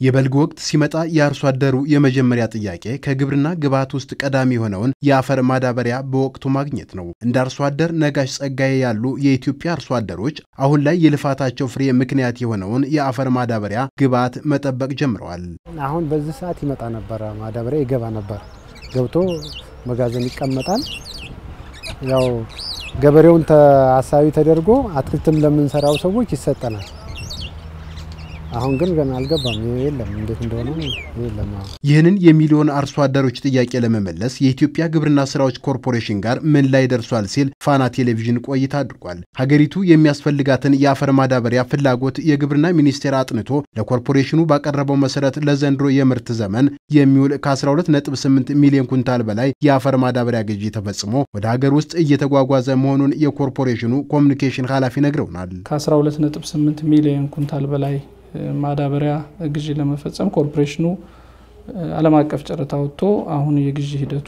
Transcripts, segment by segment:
የበልግ ወቅት ሲመጣ ያርሶ አደሩ የመጀመሪያ ጥያቄ ከግብርና ግብዓት ውስጥ ቀዳሚ የሆነውን የአፈር ማዳበሪያ በወቅቱ ማግኘት ነው። እንደ አርሶ አደር ነጋሽ ጸጋዬ ያሉ የኢትዮጵያ አርሶ አደሮች አሁን ላይ የልፋታቸው ፍሬ ምክንያት የሆነውን የአፈር ማዳበሪያ ግብዓት መጠበቅ ጀምረዋል። አሁን በዚህ ሰዓት ይመጣ ነበር፣ ማዳበሪያ ይገባ ነበር፣ ገብቶ መጋዘን ይቀመጣል። ያው ገበሬውን ተአሳቢ ተደርጎ አትክልትም ለምንሰራው ሰዎች ይሰጠናል። አሁን ግን ገና አልገባም፣ የለም እንዴት እንደሆነ የለም። ይህንን የሚሊዮን አርሶ አደሮች ጥያቄ ለመመለስ የኢትዮጵያ ግብርና ስራዎች ኮርፖሬሽን ጋር ምን ላይ ደርሷል ሲል ፋና ቴሌቪዥን ቆይታ አድርጓል። ሀገሪቱ የሚያስፈልጋትን የአፈር ማዳበሪያ ፍላጎት የግብርና ሚኒስቴር አጥንቶ ለኮርፖሬሽኑ ባቀረበው መሰረት ለዘንድሮ የምርት ዘመን የሚውል ከ12.8 ሚሊዮን ኩንታል በላይ የአፈር ማዳበሪያ ግዢ ተፈጽሞ ወደ ሀገር ውስጥ እየተጓጓዘ መሆኑን የኮርፖሬሽኑ ኮሙኒኬሽን ኃላፊ ነግረውናል። ከ12.8 ሚሊዮን ኩንታል በላይ ማዳበሪያ ግዢ ለመፈጸም ኮርፖሬሽኑ ዓለም አቀፍ ጨረታ ወጥቶ አሁን የግዢ ሂደቱ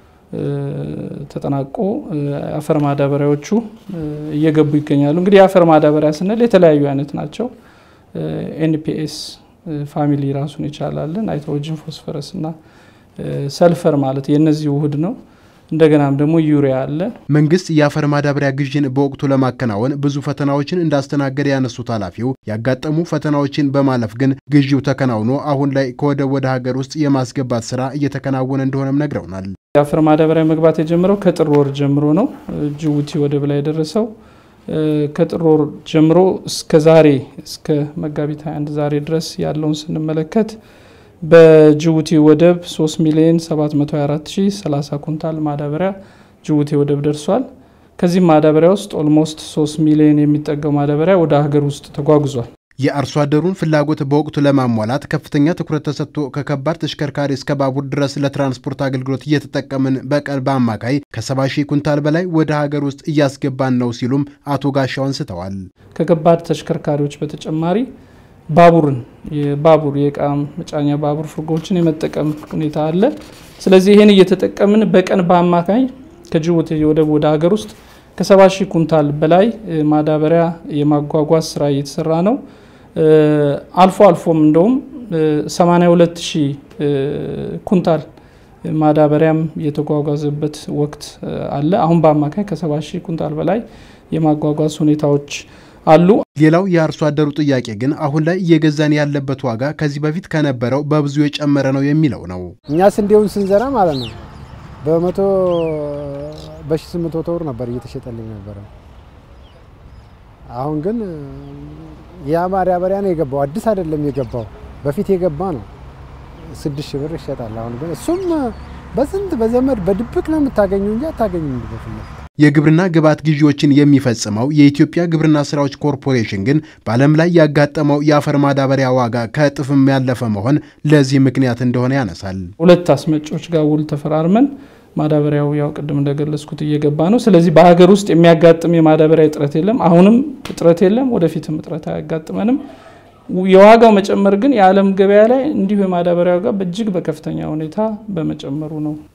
ተጠናቆ አፈር ማዳበሪያዎቹ እየገቡ ይገኛሉ። እንግዲህ አፈር ማዳበሪያ ስንል የተለያዩ አይነት ናቸው። ኤንፒኤስ ፋሚሊ ራሱን ይቻላል፣ ናይትሮጅን፣ ፎስፈረስ እና ሰልፈር ማለት የነዚህ ውህድ ነው። እንደገናም ደግሞ ዩሪያ አለ። መንግስት የአፈር ማዳበሪያ ግዢን በወቅቱ ለማከናወን ብዙ ፈተናዎችን እንዳስተናገደ ያነሱት ኃላፊው ያጋጠሙ ፈተናዎችን በማለፍ ግን ግዢው ተከናውኖ አሁን ላይ ከወደብ ወደ ሀገር ውስጥ የማስገባት ስራ እየተከናወነ እንደሆነም ነግረውናል። የአፈር ማዳበሪያ መግባት የጀመረው ከጥር ወር ጀምሮ ነው። ጅቡቲ ወደብ ላይ ደረሰው ከጥር ወር ጀምሮ እስከ ዛሬ እስከ መጋቢት 21 ዛሬ ድረስ ያለውን ስንመለከት በጅቡቲ ወደብ 3,724,030 ኩንታል ማዳበሪያ ጅቡቲ ወደብ ደርሷል። ከዚህ ማዳበሪያ ውስጥ ኦልሞስት 3 ሚሊዮን የሚጠጋው ማዳበሪያ ወደ ሀገር ውስጥ ተጓጉዟል። የአርሶ አደሩን ፍላጎት በወቅቱ ለማሟላት ከፍተኛ ትኩረት ተሰጥቶ ከከባድ ተሽከርካሪ እስከ ባቡር ድረስ ለትራንስፖርት አገልግሎት እየተጠቀምን በቀን በአማካይ ከ70,000 ኩንታል በላይ ወደ ሀገር ውስጥ እያስገባን ነው ሲሉም አቶ ጋሻው አንስተዋል። ከከባድ ተሽከርካሪዎች በተጨማሪ የዕቃ መጫኛ ባቡር ፍርጎችን የመጠቀም ሁኔታ አለ። ስለዚህ ይሄን እየተጠቀምን በቀን በአማካይ ከጅቡቲ ወደ ሀገር ውስጥ ከ70,000 ኩንታል በላይ ማዳበሪያ የማጓጓዝ ስራ እየተሰራ ነው። አልፎም እንደውም 82,000 ኩንታል ማዳበሪያም የተጓጓዘበት ወቅት አለ። አሁን በአማካይ ከ70,000 ኩንታል በላይ የማጓጓዝ ሁኔታዎች አሉ። ሌላው የአርሶ አደሩ ጥያቄ ግን አሁን ላይ እየገዛን ያለበት ዋጋ ከዚህ በፊት ከነበረው በብዙ የጨመረ ነው የሚለው ነው። እኛ ስንዴውን ስንዘራ ማለት ነው በ800 ብር ነበር እየተሸጠልኝ ነበር። አሁን ግን ያ ማዳበሪያ ነው የገባው፣ አዲስ አይደለም የገባው፣ በፊት የገባ ነው 6,000 ብር ይሸጣል። አሁን ግን እሱም በስንት በዘመድ በድብቅ ነው የምታገኙ እንጂ አታገኙም። የግብርና ግብዓት ግዢዎችን የሚፈጽመው የኢትዮጵያ ግብርና ስራዎች ኮርፖሬሽን ግን በዓለም ላይ ያጋጠመው የአፈር ማዳበሪያ ዋጋ ከእጥፍም ያለፈ መሆን ለዚህ ምክንያት እንደሆነ ያነሳል። ሁለት አስመጪዎች ጋር ውል ተፈራርመን ማዳበሪያው ያው ቅድም እንደገለጽኩት እየገባ ነው። ስለዚህ በሀገር ውስጥ የሚያጋጥም የማዳበሪያ እጥረት የለም፣ አሁንም እጥረት የለም፣ ወደፊትም እጥረት አያጋጥመንም። የዋጋው መጨመር ግን የዓለም ገበያ ላይ እንዲሁ የማዳበሪያው ጋር በእጅግ በከፍተኛ ሁኔታ በመጨመሩ ነው